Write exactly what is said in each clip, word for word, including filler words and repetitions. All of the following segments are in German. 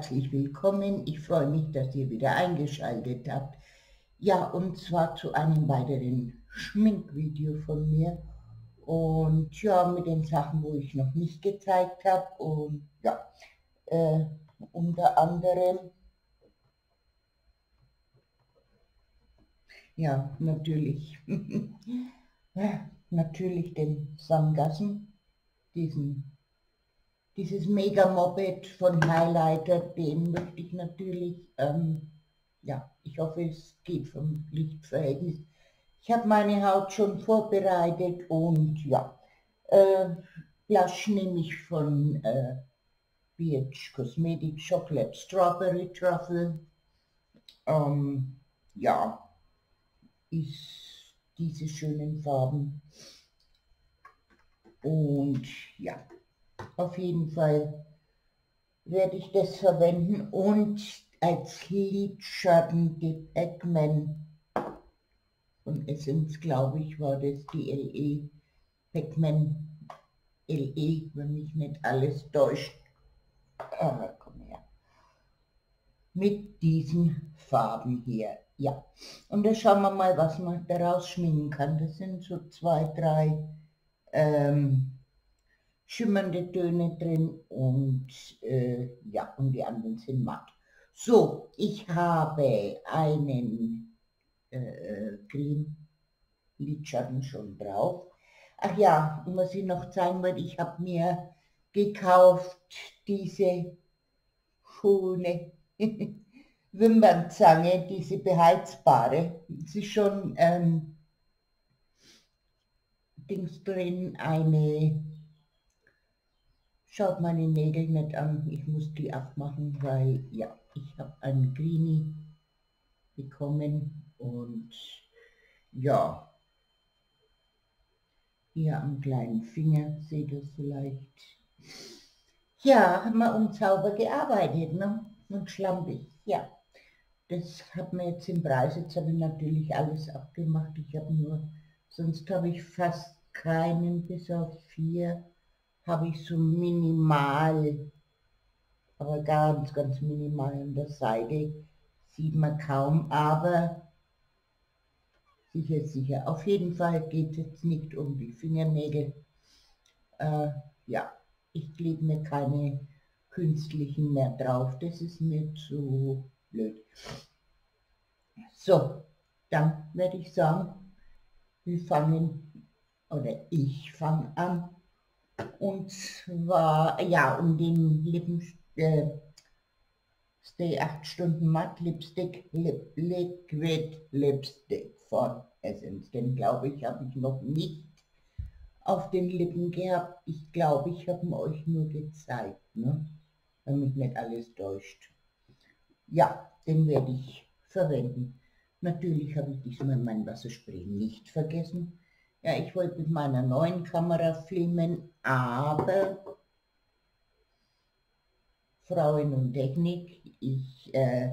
Herzlich willkommen. Ich freue mich, dass ihr wieder eingeschaltet habt. Ja, und zwar zu einem weiteren Schminkvideo von mir. Und ja, mit den Sachen, wo ich noch nicht gezeigt habe. Und ja, äh, unter anderem, ja, natürlich, natürlich den Sangassen, diesen Dieses Mega-Moped von Highlighter, den möchte ich natürlich, ähm, ja, ich hoffe, es geht vom Lichtverhältnis. Ich habe meine Haut schon vorbereitet und ja, äh, Blush nehme ich von äh, B H Cosmetic Chocolate Strawberry Truffle. Ähm, ja, ist diese schönen Farben und ja, auf jeden Fall werde ich das verwenden und als Lidschatten die Pac-Man von Essence, glaube ich, war das die L E, Pac-Man L E, wenn mich nicht alles täuscht. Ah, komm her. Mit diesen Farben hier, ja. Und da schauen wir mal, was man daraus schminken kann. Das sind so zwei, drei ähm, schimmernde Töne drin und äh, ja, und die anderen sind matt. So, ich habe einen äh, Cream Lidschatten schon drauf. Ach ja, was ich noch zeigen wollte, ich habe mir gekauft diese schöne Wimpernzange, diese beheizbare. Es ist schon ähm, Dings drin, eine. Schaut meine Nägel nicht an, ich muss die abmachen, weil ja, ich habe einen Greenie bekommen und ja, hier am kleinen Finger, seht ihr es vielleicht. Ja, haben wir unsauber gearbeitet, ne? Und schlampig, ja. Das hat mir jetzt im Preis, jetzt habe ich natürlich alles abgemacht, ich habe nur, sonst habe ich fast keinen, bis auf vier, habe ich so minimal, aber ganz, ganz minimal an der Seite, sieht man kaum, aber sicher, sicher. Auf jeden Fall geht es jetzt nicht um die Fingernägel. Äh, ja, ich klebe mir keine künstlichen mehr drauf, das ist mir zu blöd. So, dann werde ich sagen, wir fangen, oder ich fange an, und zwar, ja, um den Lippen, äh, Stay acht Stunden Matt Lipstick, Lip, Liquid Lipstick von Essence. Den glaube ich, habe ich noch nicht auf den Lippen gehabt. Ich glaube, ich habe ihn euch nur gezeigt, ne? Wenn mich nicht alles täuscht. Ja, den werde ich verwenden. Natürlich habe ich diesmal mein Wasserspray nicht vergessen. Ja, ich wollte mit meiner neuen Kamera filmen, aber Frauen und Technik, ich äh,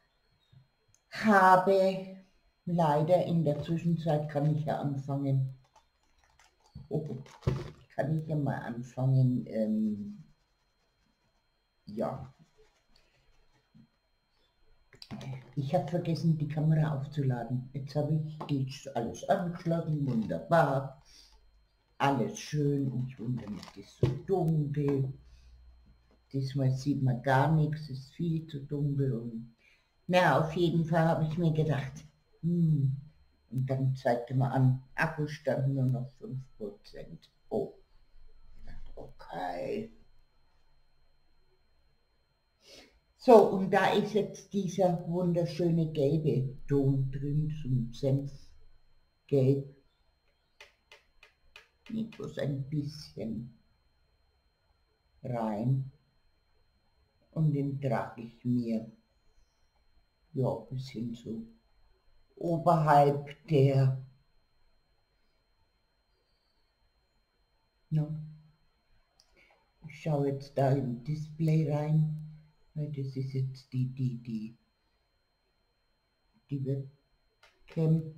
habe leider in der Zwischenzeit, kann ich ja anfangen, oh, kann ich ja mal anfangen, ähm, ja, ich habe vergessen, die Kamera aufzuladen. Jetzt habe ich die alles angeschlossen, wunderbar, alles schön. Ich wundere mich, es ist so dunkel. Diesmal sieht man gar nichts, es ist viel zu dunkel. Und na, auf jeden Fall habe ich mir gedacht, hm, und dann zeigte man an, Akkustand nur noch fünf Prozent. Oh, okay. So, und da ist jetzt dieser wunderschöne gelbe Ton drin, so ein Senfgelb. Nicht bloß ein bisschen rein. Und den trage ich mir, ja, bis hin so oberhalb der, ja, ich schaue jetzt da im Display rein, weil das ist jetzt die, die, die, die Webcam.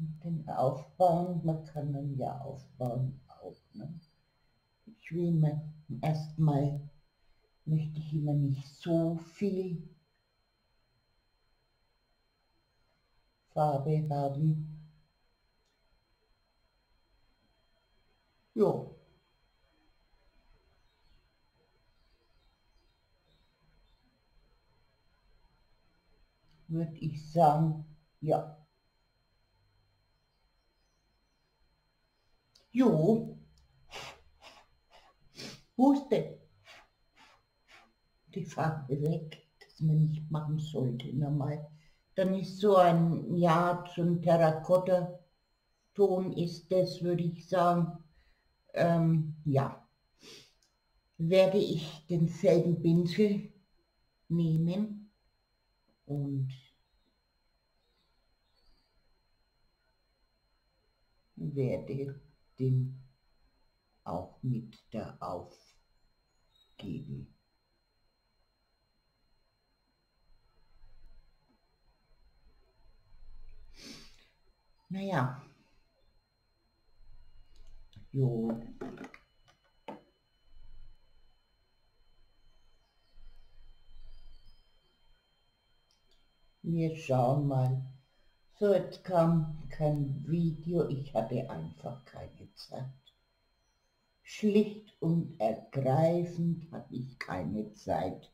den aufbauen, man kann dann ja aufbauen auch. Ne? Ich will mir erstmal, möchte ich immer nicht so viel Farbe haben. Jo. Würde ich sagen, ja. Jo, huste die Farbe weg, das man nicht machen sollte normal. Dann ist so ein, ja, so ein Terrakotta-Ton ist das, würde ich sagen. Ähm, ja, werde ich denselben Pinsel nehmen und werde den auch mit da aufgeben. Naja, jo. Wir schauen mal. So, jetzt kam kein Video, ich hatte einfach keine Zeit. Schlicht und ergreifend hatte ich keine Zeit.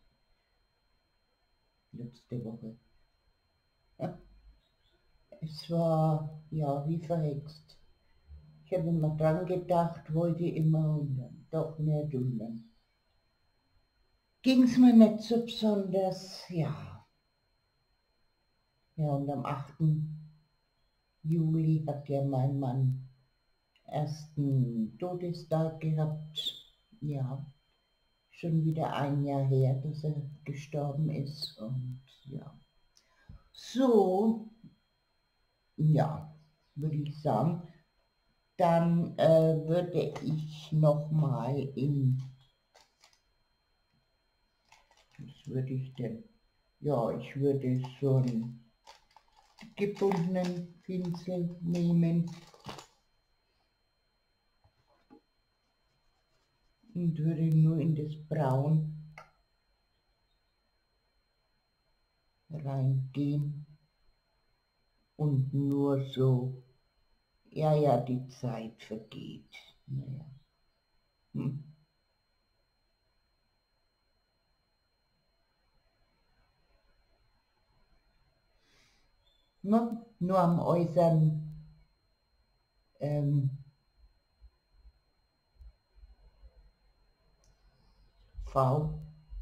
Letzte Woche. Ja, es war, ja, wie verhext. Ich habe immer dran gedacht, heute immer und dann doch nicht und dann ging es mir nicht so besonders, ja. Ja, und am achten Juli hat ja mein Mann ersten Todestag gehabt. Ja, schon wieder ein Jahr her, dass er gestorben ist und ja. So, ja, würde ich sagen, dann äh, würde ich nochmal in, was würde ich denn, ja, ich würde so einen gebundenen Pinsel nehmen und würde nur in das Braun reingehen und nur so, ja, ja, die Zeit vergeht. Naja. Hm. Nur, nur am äußeren ähm, V,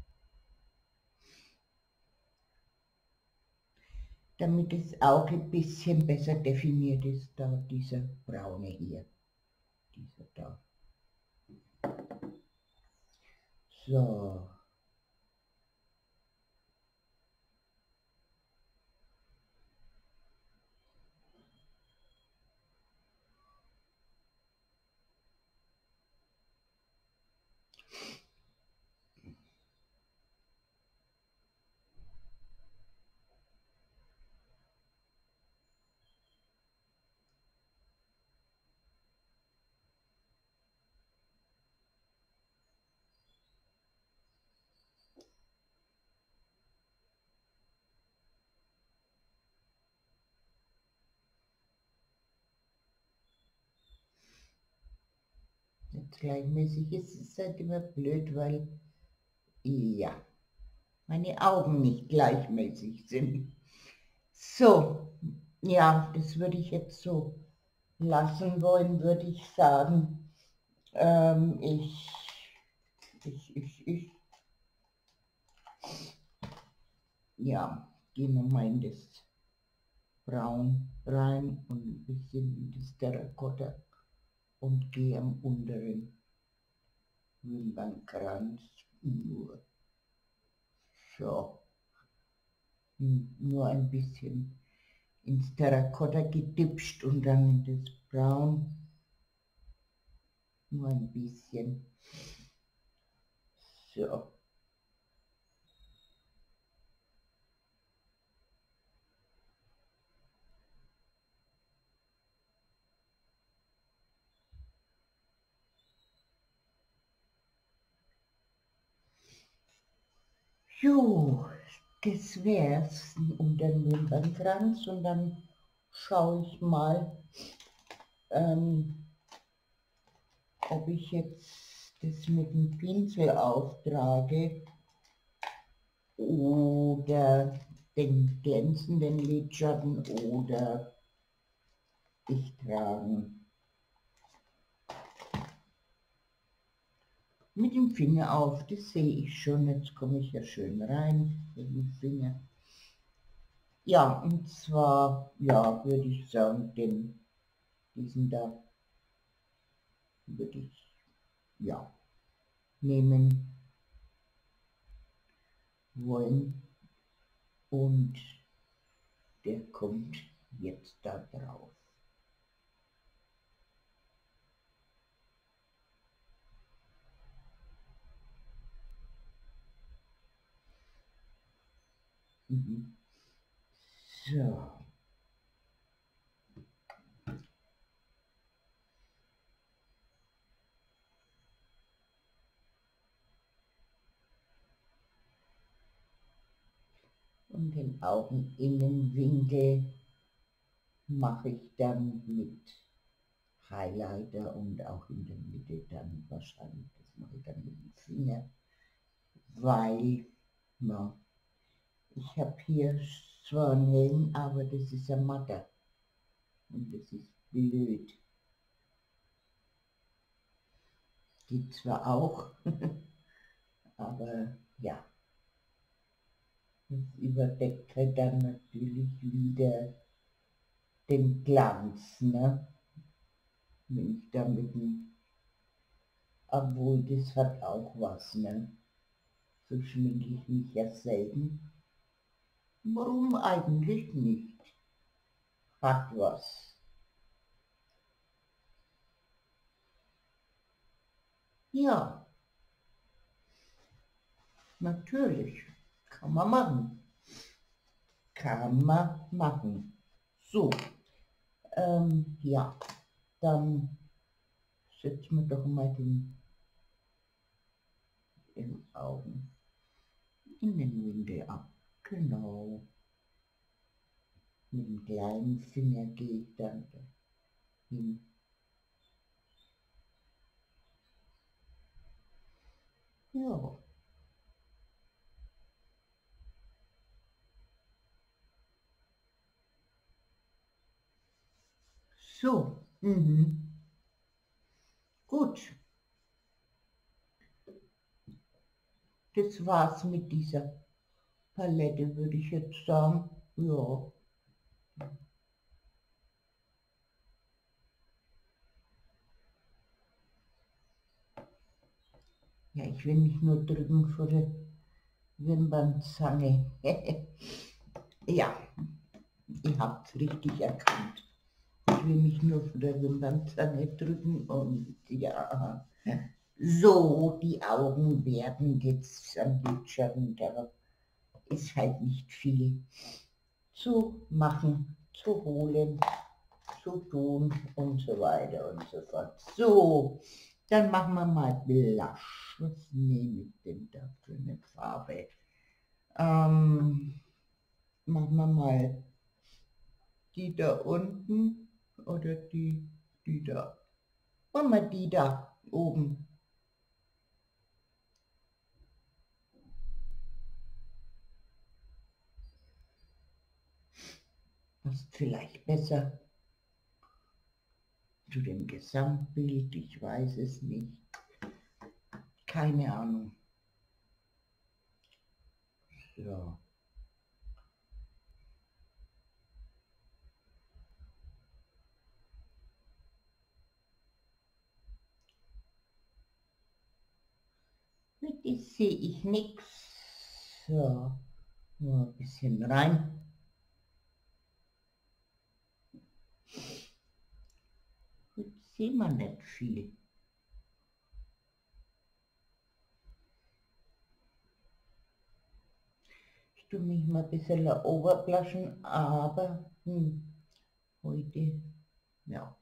damit das Auge ein bisschen besser definiert ist, da dieser braune hier, dieser da. So. Jetzt gleichmäßig ist es halt immer blöd, weil, ja, meine Augen nicht gleichmäßig sind. So, ja, das würde ich jetzt so lassen wollen, würde ich sagen. Ähm, ich, ich, ich, ich, ja, gehen wir mal in das Braun rein und ein bisschen in das Terrakotta und gehe am unteren Wimpernkranz nur so, nur ein bisschen ins Terrakotta gedipscht und dann in das Braun nur ein bisschen. So. Jo, das wär's unter dem Wimpernkranz und dann schaue ich mal, ähm, ob ich jetzt das mit dem Pinsel auftrage oder den glänzenden Lidschatten oder ich trage mit dem Finger auf, das sehe ich schon, jetzt komme ich ja schön rein mit dem Finger. Ja, und zwar, ja, würde ich sagen, den, diesen da würde ich, ja, nehmen wollen und der kommt jetzt da drauf. Mhm. So. Und den Augeninnenwinkel mache ich dann mit Highlighter und auch in der Mitte dann wahrscheinlich, das mache ich dann mit dem Finger, weil, na, ich habe hier zwar einen Helm, aber das ist ein matter und das ist blöd. Geht zwar auch, aber ja, das überdeckt halt dann natürlich wieder den Glanz, ne? Wenn ich da mit dem, obwohl das hat auch was, ne? So schminke ich mich ja selten. Warum eigentlich nicht? Hat was. Ja, natürlich. Kann man machen. Kann man machen. So, ähm, ja, dann setzen wir doch mal den im Augen Innenwinkel ab. Genau. Mit dem kleinen Finger gehe ich dann hin. Ja. So, mhm. Gut. Das war's mit dieser Palette, würde ich jetzt sagen. Ja. Ja, ich will nicht nur drücken vor der Wimpernzange. Ja, ihr habt es richtig erkannt. Ich will mich nur vor der Wimpernzange drücken und ja. So, die Augen werden jetzt am Bildschirm, da ist halt nicht viel zu machen, zu holen, zu tun und so weiter und so fort. So, dann machen wir mal Blush. Was nehme ich denn da für eine Farbe? Ähm, machen wir mal die da unten oder die, die da. Machen wir die da oben. Passt vielleicht besser zu dem Gesamtbild, ich weiß es nicht. Keine Ahnung. So. Mit dem sehe ich nichts. So, nur ein bisschen rein. Jetzt sehen wir nicht viel. Ich tue mich mal ein bisschen overblaschen, aber hm, heute, ja.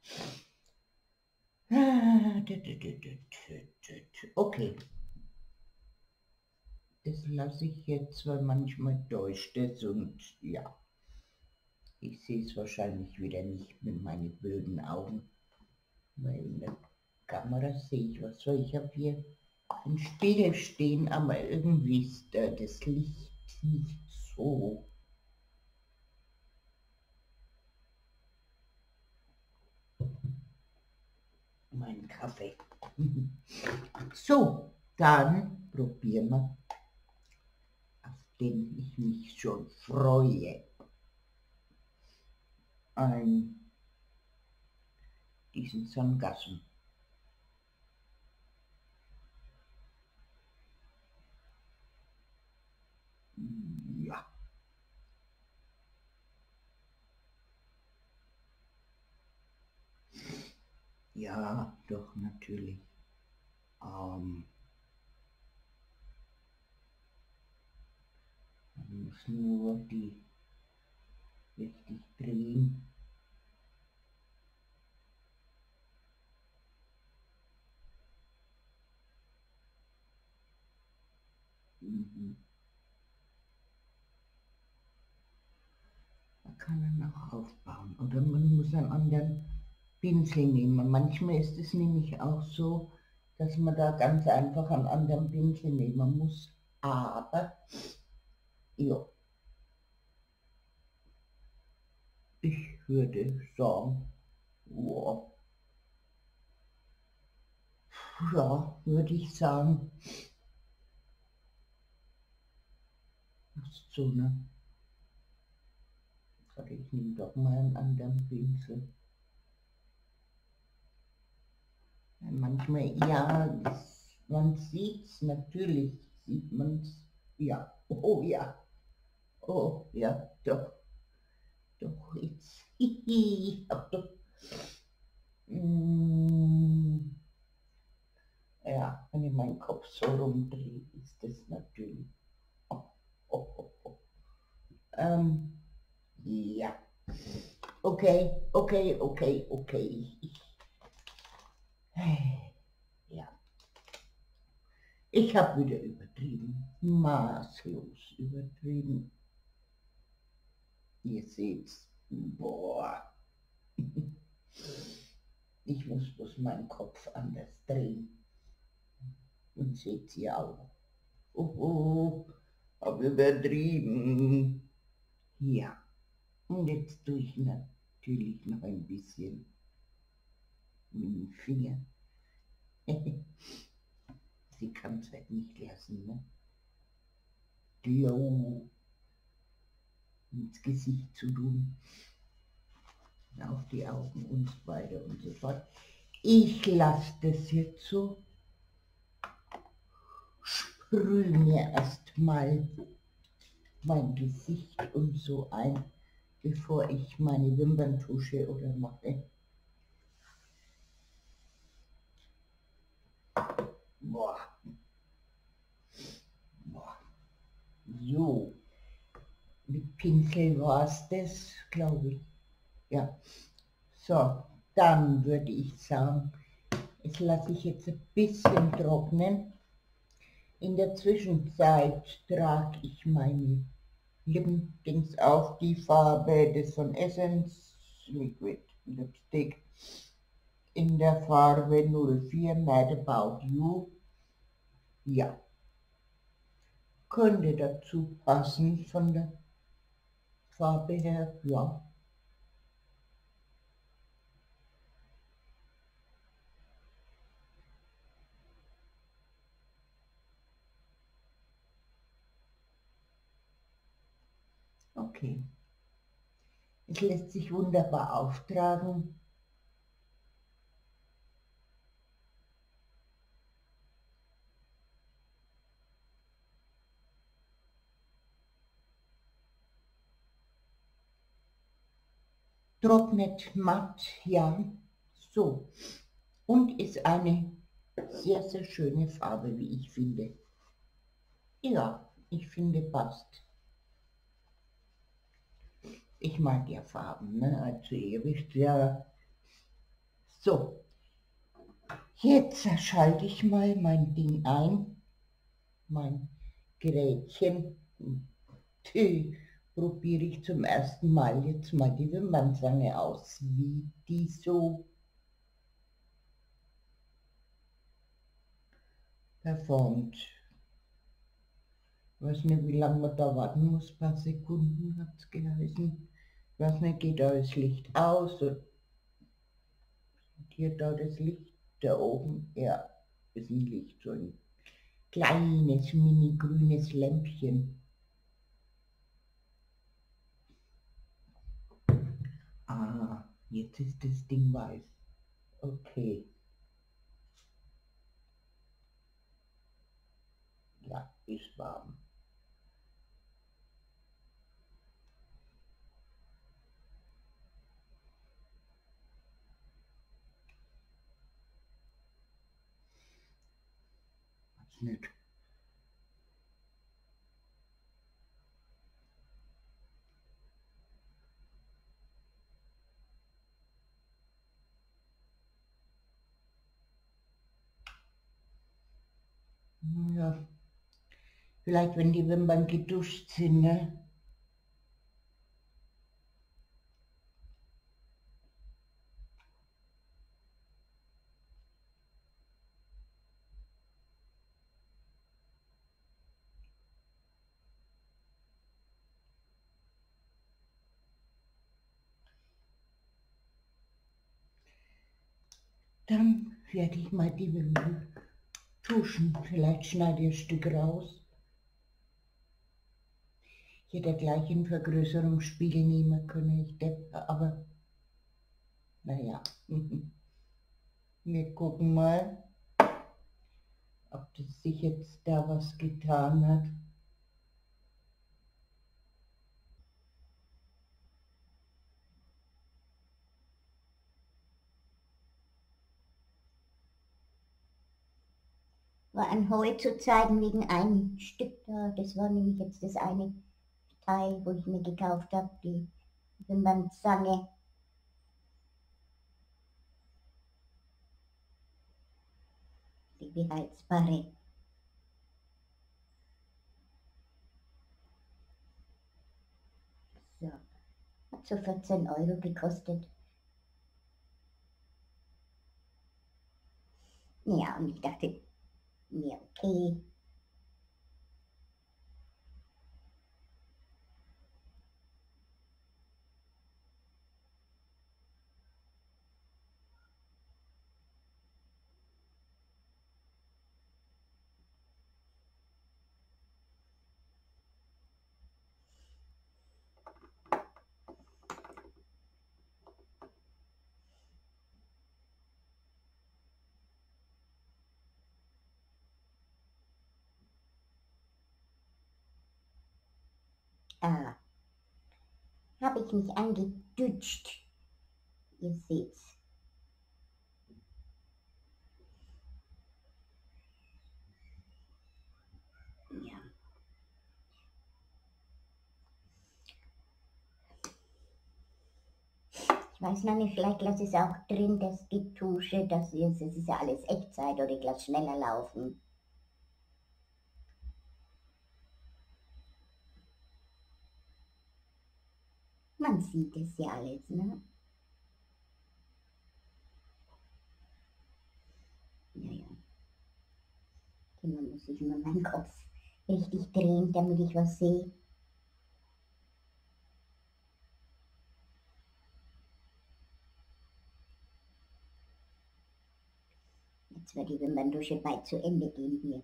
Okay. das lasse ich jetzt, weil manchmal täuscht es und ja, ich sehe es wahrscheinlich wieder nicht mit meinen blöden Augen, weil in der Kamera sehe ich was. So, ich habe hier einen Spiegel stehen, aber irgendwie ist äh, das Licht nicht so. Mein Kaffee. So, dann probieren wir, auf den ich mich schon freue. Ein, diesen Sangassen. Ja. Ja, doch, natürlich. Ähm, man muss nur die richtig drehen. Mhm. Man kann ihn auch aufbauen oder man muss einen anderen Pinsel nehmen. Manchmal ist es nämlich auch so, dass man da ganz einfach einen anderen Pinsel nehmen muss. Aber, ja, ich würde sagen, ja, ja, würde ich sagen, so, ne? Warte, ich nehme doch mal einen anderen Pinsel. Manchmal, ja, es, man sieht es, natürlich sieht man es, ja, oh ja, oh ja, doch, doch, jetzt, hihi, hab doch, mm, ja, wenn ich meinen Kopf so rumdrehe, ist das natürlich, oh, oh, oh, oh. Ähm, ja, okay, okay, okay, okay, ich, ja. Ich habe wieder übertrieben, maßlos übertrieben. Ihr seht's, boah. Ich muss bloß meinen Kopf anders drehen. Und seht's ihr auch. Oh, hab übertrieben. Ja, und jetzt tue ich natürlich noch ein bisschen mit dem Finger. Sie kann es halt nicht lassen, ne? Glow ins Gesicht zu tun, auf die Augen und so weiter und so fort. Ich lasse das jetzt so, sprühe mir erstmal mein Gesicht und so ein, bevor ich meine Wimpern tusche oder mache. Boah. Boah. So, mit Pinsel war es das, glaube ich. Ja, so, dann würde ich sagen, jetzt lasse ich jetzt ein bisschen trocknen. In der Zwischenzeit trage ich meine Lippendings auf, die Farbe des von Essence Liquid Lipstick in der Farbe null vier Mad About You. Ja, könnte dazu passen von der Farbe her, ja. Okay, es lässt sich wunderbar auftragen. Trocknet matt, ja, so. Und ist eine sehr, sehr schöne Farbe, wie ich finde. Ja, ich finde passt. Ich mag ja Farben, ne? Also ihr wisst ja. So, jetzt schalte ich mal mein Ding ein, mein Gretchen, die probiere ich zum ersten Mal jetzt mal die Wimpernzange aus, wie die so performt. Ich weiß nicht, wie lange man da warten muss, ein paar Sekunden hat es geheißen. Ich weiß nicht, geht da das Licht aus? Und hier da das Licht da oben, ja, ist ein Licht, so ein kleines, mini grünes Lämpchen. Ah, jetzt ist das Ding weiß. Okay. Ja, ist warm. Was nicht. Ja, vielleicht wenn die Wimpern geduscht sind, ne? Dann werde ich mal die Wimpern tuschen. Vielleicht schneide ich ein Stück raus. Ich hätte gleich einen Vergrößerungsspiegel nehmen können, ich Depp, aber naja. Wir gucken mal, ob das sich jetzt da was getan hat. War an Heu zu zeigen wegen einem Stück da. Das war nämlich jetzt das eine Teil, wo ich mir gekauft habe, die Wimpernzange. Die beheizbare. So, hat so vierzehn Euro gekostet. Ja, und ich dachte, ja, okay. Ah, habe ich mich angedutscht. Ihr seht's. Ja. Ich weiß noch nicht, vielleicht lasse ich es auch drin, das Getusche, das ist, das ist ja alles Echtzeit, oder ich lasse schneller laufen. Man sieht es ja alles, ne? Naja. Immer muss ich immer meinen Kopf richtig drehen, damit ich was sehe. Jetzt wird die Wimperndusche bald zu Ende gehen hier.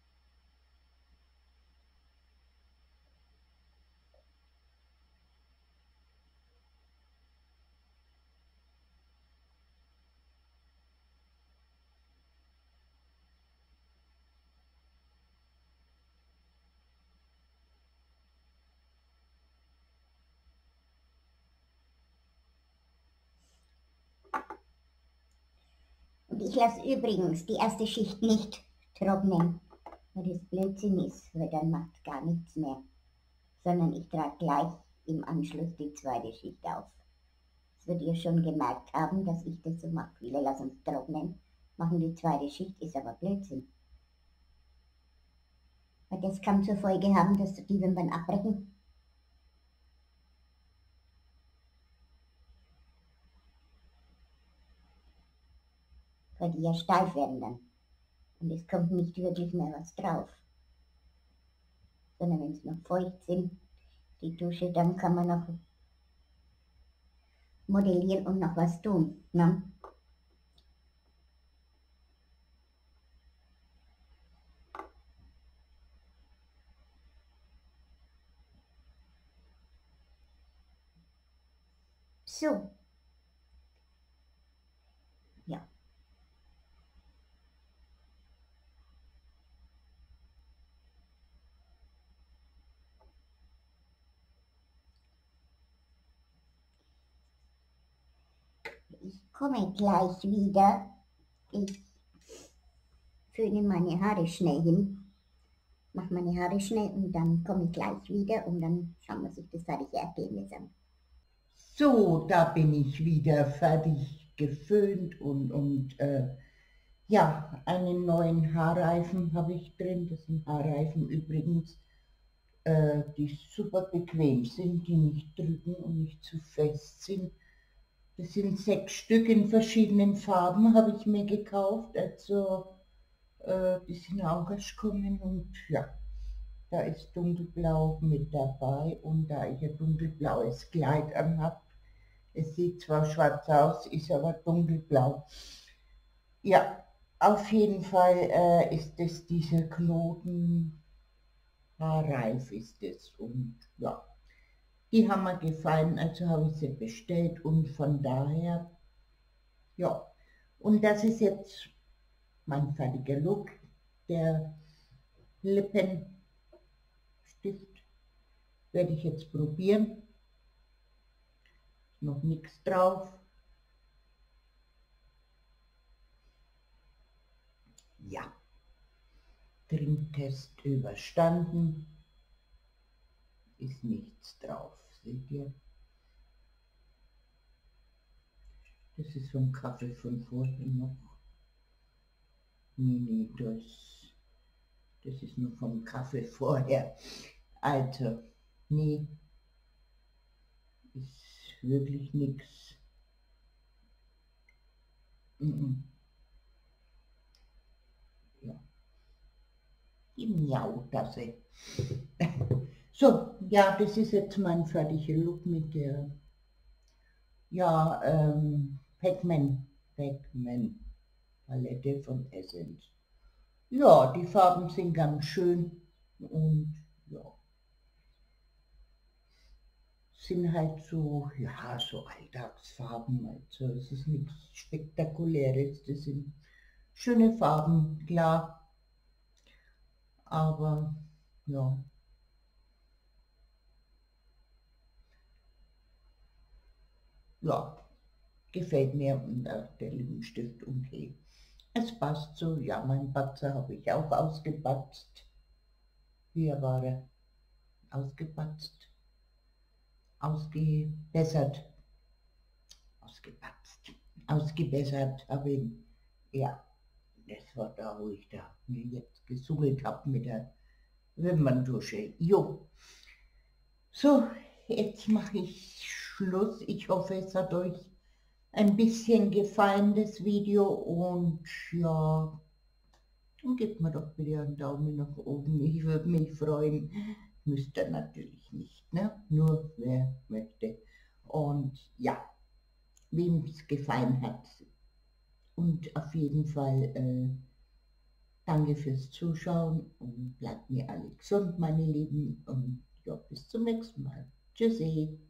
Und ich lasse übrigens die erste Schicht nicht trocknen, weil das Blödsinn ist, weil dann macht gar nichts mehr. Sondern ich trage gleich im Anschluss die zweite Schicht auf. Das wird ihr schon gemerkt haben, dass ich das so mache. Viele lassen es trocknen, machen die zweite Schicht, ist aber Blödsinn. Weil das kann zur Folge haben, dass die Wimpern abbrechen. Weil die ja steif werden dann. Und es kommt nicht wirklich mehr was drauf. Sondern wenn sie noch feucht sind, die Dusche, dann kann man noch modellieren und noch was tun. Ne? So. Ja. Ich komme gleich wieder. Ich föhne meine Haare schnell hin. Mache meine Haare schnell und dann komme ich gleich wieder und dann schauen wir sich das fertige Ergebnis an. So, da bin ich wieder fertig geföhnt und, und äh, ja, einen neuen Haarreifen habe ich drin. Das sind Haarreifen übrigens, äh, die super bequem sind, die nicht drücken und nicht zu fest sind. Das sind sechs Stück in verschiedenen Farben, habe ich mir gekauft. Also äh, die sind auch erst kommen und ja, da ist dunkelblau mit dabei und da ich ein dunkelblaues Kleid anhabe, es sieht zwar schwarz aus, ist aber dunkelblau. Ja, auf jeden Fall äh, ist es dieser Knoten haarreif ist es und ja, die haben mir gefallen, also habe ich sie bestellt und von daher, ja, und das ist jetzt mein fertiger Look, der Lippenstift werde ich jetzt probieren, noch nichts drauf. Ja, Trinktest überstanden, ist nichts drauf, seht ihr? Das ist vom Kaffee von vorhin noch. Nee, nee, das, das ist nur vom Kaffee vorher. Also, nee, ist wirklich nichts. Mm-mm. Ja, die Miautasse. So, ja, das ist jetzt mein fertiger Look mit der, ja, ähm, Pac-Man, Pac-Man Palette von Essence. Ja, die Farben sind ganz schön und ja, sind halt so, ja, so Alltagsfarben, also es ist nichts Spektakuläres, das sind schöne Farben, klar, aber ja. Ja, gefällt mir und auch der Lippenstift okay. Es passt so, ja, mein Patzer habe ich auch ausgepatzt. Hier war er ausgepatzt, ausgebessert, ausgepatzt, ausgebessert habe ich, ja, das war da, wo ich da mir jetzt gesucht habe mit der Wimperndusche. Jo, so, jetzt mache ich Schluss. Ich hoffe, es hat euch ein bisschen gefallen, das Video, und ja, dann gebt mir doch bitte einen Daumen nach oben, ich würde mich freuen. Müsst ihr natürlich nicht, ne? Nur wer möchte. Und ja, wem es gefallen hat. Und auf jeden Fall äh, danke fürs Zuschauen und bleibt mir alle gesund, meine Lieben. Und ja, bis zum nächsten Mal. Tschüssi.